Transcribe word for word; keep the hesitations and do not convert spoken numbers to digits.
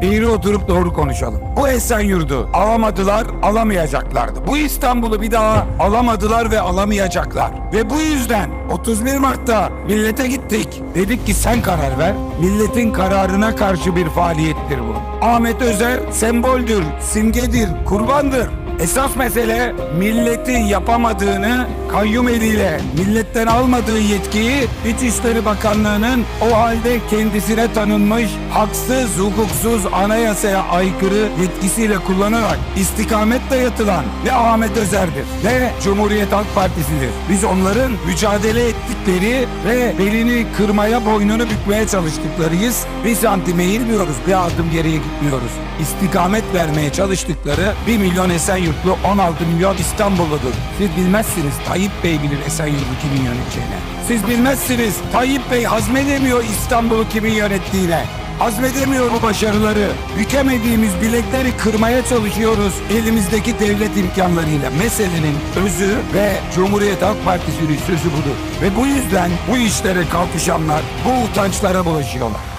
eğri oturup doğru konuşalım. Bu Esenyurt'u alamadılar, alamayacaklardı. Bu İstanbul'u bir daha alamadılar ve alamayacaklar. Ve bu yüzden otuz bir Mart'ta millete gittik. Dedik ki sen karar ver. Milletin kararına karşı bir faaliyettir bu. Ahmet Özer semboldür, simgedir, kurbandır. Esas mesele milletin yapamadığını kayyum eliyle milletten almadığı yetkiyi İçişleri Bakanlığı'nın o halde kendisine tanınmış haksız, hukuksuz, anayasaya aykırı yetkisiyle kullanarak istikamet dayatılan ne Ahmet Özer'dir ne Cumhuriyet Halk Partisi'dir. Biz onların mücadele ettikleri ve belini kırmaya, boynunu bükmeye çalıştıklarıyız. Bir santim eğilmiyoruz, bir adım geriye gitmiyoruz. İstikamet vermeye çalıştıkları bir milyon Esenyurtlu, on altı milyon İstanbulludur. Siz bilmezsiniz, Tayyip Bey bilir Esenyurt'u kimin yöneteceğini. Siz bilmezsiniz, Tayyip Bey hazmedemiyor İstanbul'u kimin yönettiğine. Hazmedemiyor bu başarıları. Bükemediğimiz bilekleri kırmaya çalışıyoruz elimizdeki devlet imkanlarıyla. Meselenin özü ve Cumhuriyet Halk Partisi'nin sözü budur. Ve bu yüzden bu işlere kalkışanlar bu utançlara bulaşıyorlar.